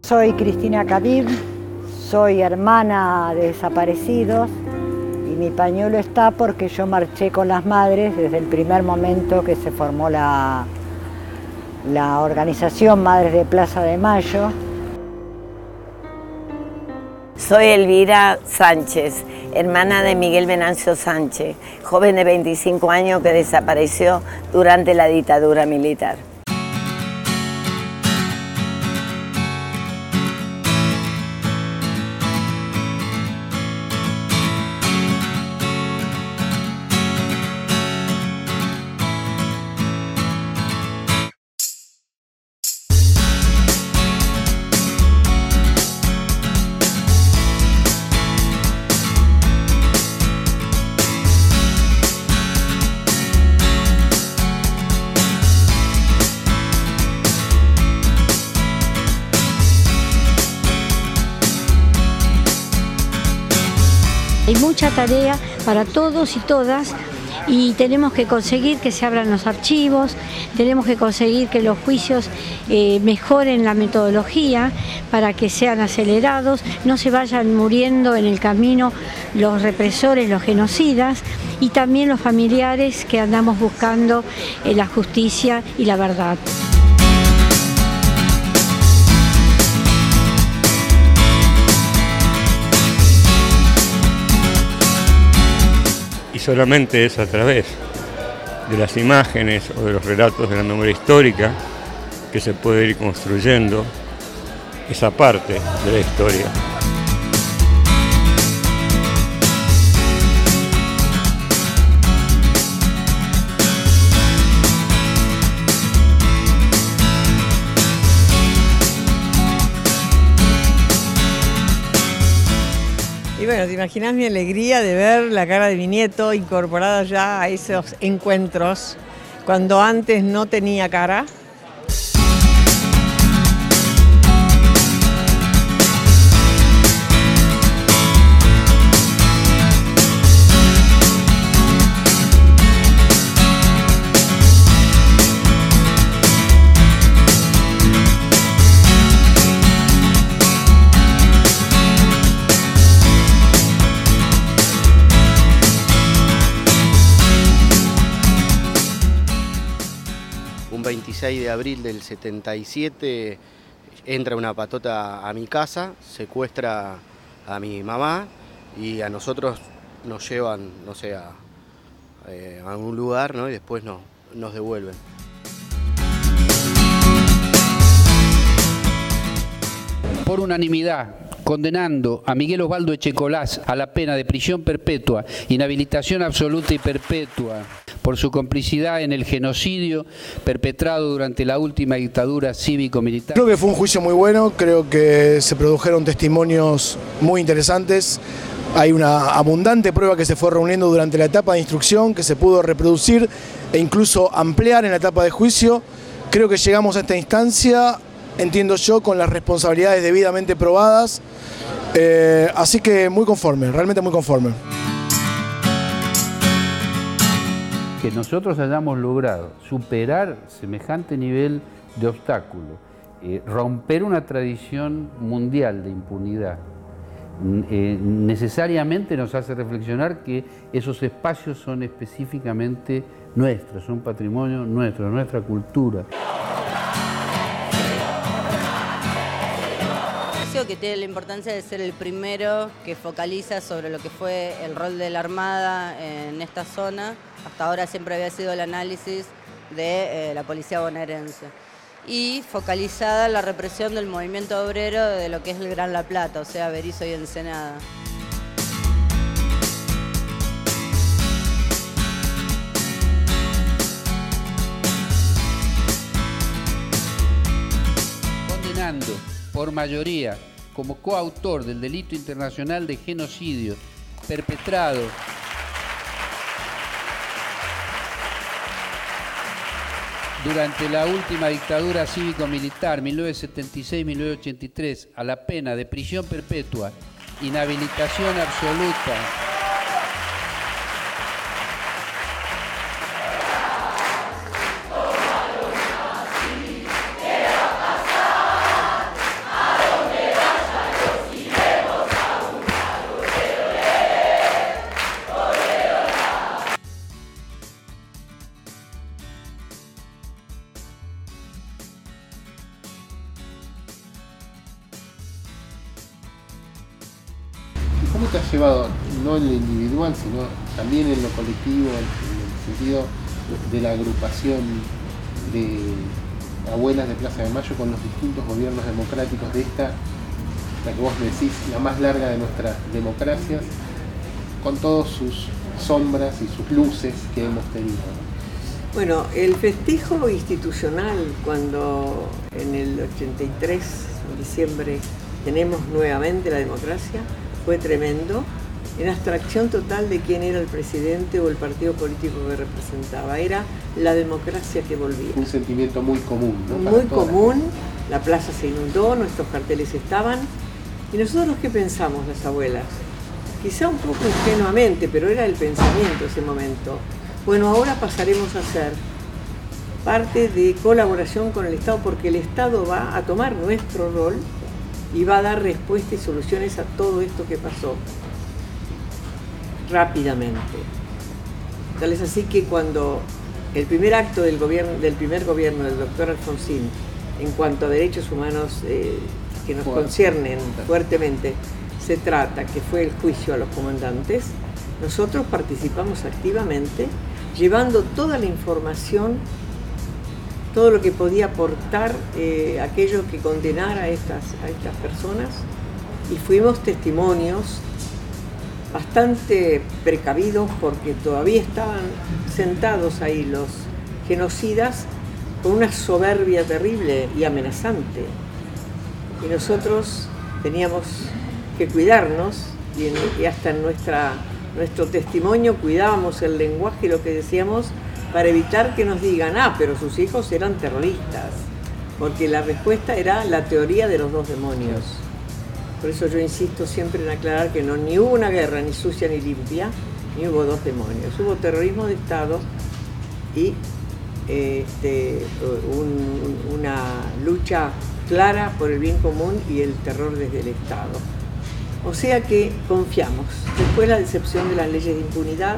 Soy Cristina Cadib, soy hermana de desaparecidos y mi pañuelo está porque yo marché con las madres desde el primer momento que se formó la organización Madres de Plaza de Mayo. Soy Elvira Sánchez, hermana de Miguel Venancio Sánchez, joven de 25 años que desapareció durante la dictadura militar. Hay mucha tarea para todos y todas y tenemos que conseguir que se abran los archivos, tenemos que conseguir que los juicios mejoren la metodología para que sean acelerados, no se vayan muriendo en el camino los represores, los genocidas y también los familiares que andamos buscando la justicia y la verdad. Y solamente es a través de las imágenes o de los relatos de la memoria histórica que se puede ir construyendo esa parte de la historia. Y bueno, te imaginas mi alegría de ver la cara de mi nieto incorporada ya a esos encuentros, cuando antes no tenía cara. Un 26 de abril del 77 entra una patota a mi casa, secuestra a mi mamá y a nosotros nos llevan, no sé, a un lugar, ¿no? Y después nos devuelven. Por unanimidad, condenando a Miguel Osvaldo Echecolás a la pena de prisión perpetua, inhabilitación absoluta y perpetua, por su complicidad en el genocidio perpetrado durante la última dictadura cívico-militar. Creo que fue un juicio muy bueno, creo que se produjeron testimonios muy interesantes. Hay una abundante prueba que se fue reuniendo durante la etapa de instrucción, que se pudo reproducir e incluso ampliar en la etapa de juicio. Creo que llegamos a esta instancia, entiendo yo, con las responsabilidades debidamente probadas. Así que muy conforme, realmente muy conforme. Que nosotros hayamos logrado superar semejante nivel de obstáculo, romper una tradición mundial de impunidad, necesariamente nos hace reflexionar que esos espacios son específicamente nuestros, son patrimonio nuestro, nuestra cultura. Que tiene la importancia de ser el primero que focaliza sobre lo que fue el rol de la Armada en esta zona. Hasta ahora siempre había sido el análisis de la policía bonaerense. Y focalizada en la represión del movimiento obrero de lo que es el Gran La Plata, o sea, Berisso y Ensenada. Condenando por mayoría como coautor del delito internacional de genocidio perpetrado durante la última dictadura cívico-militar 1976-1983 a la pena de prisión perpetua, inhabilitación absoluta, llevado no en lo individual, sino también en lo colectivo, en el sentido de la agrupación de abuelas de Plaza de Mayo con los distintos gobiernos democráticos de esta, la que vos decís, la más larga de nuestras democracias, con todas sus sombras y sus luces que hemos tenido? Bueno, el festejo institucional cuando en el 83, en diciembre, tenemos nuevamente la democracia, fue tremendo, en abstracción total de quién era el presidente o el partido político que representaba. Era la democracia que volvía. Un sentimiento muy común, ¿no? Muy común, la plaza se inundó, nuestros carteles estaban. ¿Y nosotros qué pensamos, las abuelas? Quizá un poco ingenuamente, pero era el pensamiento ese momento. Bueno, ahora pasaremos a ser parte de colaboración con el Estado, porque el Estado va a tomar nuestro rol y va a dar respuesta y soluciones a todo esto que pasó rápidamente. Tal es así que cuando el primer acto del primer gobierno del doctor Alfonsín en cuanto a derechos humanos que nos conciernen fuertemente, se trata, que fue el juicio a los comandantes, nosotros participamos activamente, llevando toda la información, todo lo que podía aportar aquello que condenara a estas personas, y fuimos testimonios bastante precavidos porque todavía estaban sentados ahí los genocidas con una soberbia terrible y amenazante. Y nosotros teníamos que cuidarnos y hasta en nuestro testimonio cuidábamos el lenguaje y lo que decíamos para evitar que nos digan, pero sus hijos eran terroristas, porque la respuesta era la teoría de los dos demonios. Por eso yo insisto siempre en aclarar que ni hubo una guerra ni sucia ni limpia, ni hubo dos demonios. Hubo terrorismo de Estado y una lucha clara por el bien común y el terror desde el Estado. O sea que confiamos. Después la decepción de las leyes de impunidad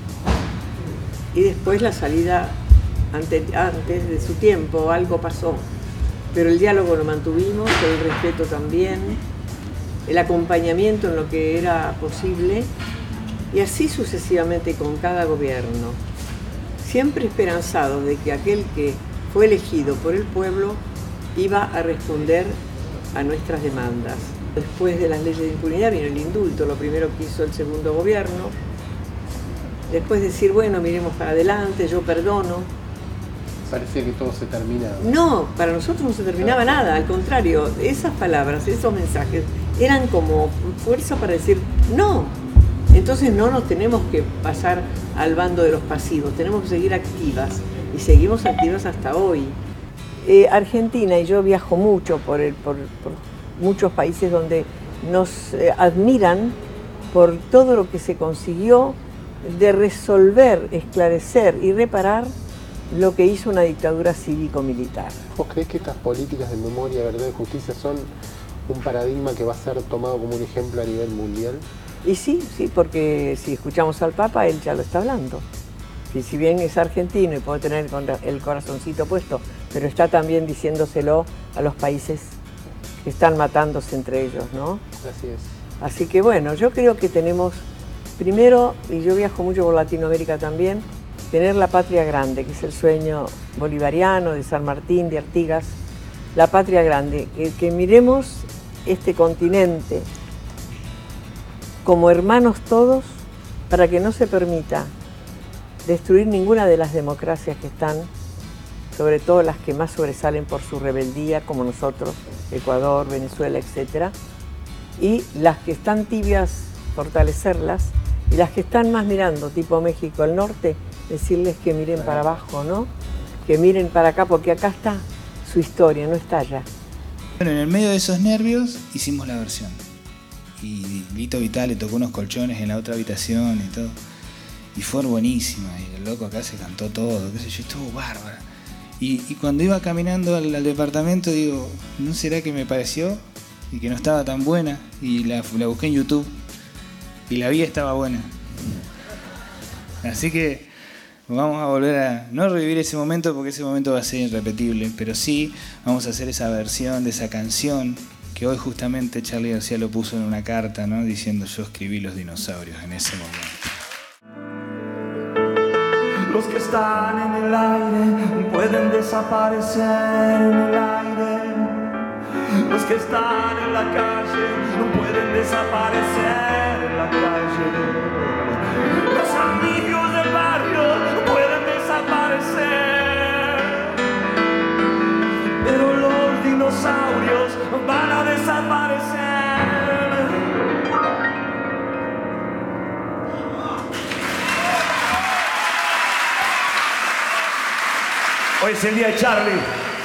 y después la salida antes de su tiempo, algo pasó. Pero el diálogo lo mantuvimos, el respeto también, el acompañamiento en lo que era posible y así sucesivamente con cada gobierno. Siempre esperanzados de que aquel que fue elegido por el pueblo iba a responder a nuestras demandas. Después de las leyes de impunidad vino el indulto, lo primero que hizo el segundo gobierno. Después decir, bueno, miremos para adelante, yo perdono. Parecía que todo se terminaba. No, para nosotros no se terminaba nada, al contrario, esas palabras, esos mensajes eran como fuerza para decir, no. Entonces no nos tenemos que pasar al bando de los pasivos, tenemos que seguir activas y seguimos activas hasta hoy. Argentina, y yo viajo mucho por muchos países donde nos admiran por todo lo que se consiguió de resolver, esclarecer y reparar lo que hizo una dictadura cívico-militar. ¿Vos creés que estas políticas de memoria, verdad y justicia son un paradigma que va a ser tomado como un ejemplo a nivel mundial? Y sí, porque si escuchamos al Papa, él ya lo está hablando. Y si bien es argentino y puede tener el corazoncito puesto, pero está también diciéndoselo a los países que están matándose entre ellos, ¿no? Así es. Así que bueno, yo creo que tenemos, primero, y yo viajo mucho por Latinoamérica también, tener la patria grande, que es el sueño bolivariano de San Martín, de Artigas, la patria grande, que miremos este continente como hermanos todos para que no se permita destruir ninguna de las democracias que están, sobre todo las que más sobresalen por su rebeldía, como nosotros, Ecuador, Venezuela, etc. Y las que están tibias, fortalecerlas, y las que están más mirando, tipo México al norte, decirles que miren para abajo, ¿no? Que miren para acá, porque acá está su historia, no está allá. Bueno, en el medio de esos nervios hicimos la versión. Y Lito Vitale tocó unos colchones en la otra habitación y todo. Y fue buenísima, y el loco acá se cantó todo, qué sé yo, estuvo bárbara. Y cuando iba caminando al departamento, digo, ¿no será que me pareció? Y que no estaba tan buena. Y la busqué en YouTube. Y la vi, estaba buena. Así que vamos a volver a no revivir ese momento, porque ese momento va a ser irrepetible, pero sí vamos a hacer esa versión de esa canción que hoy justamente Charly García lo puso en una carta, ¿no? Diciendo: yo escribí los dinosaurios en ese momento. Los que están en el aire pueden desaparecer en el aire. Los que están en la calle no pueden desaparecer en la calle. Los amigos del barrio pueden desaparecer, pero los dinosaurios van a desaparecer. Hoy es el día de Charly.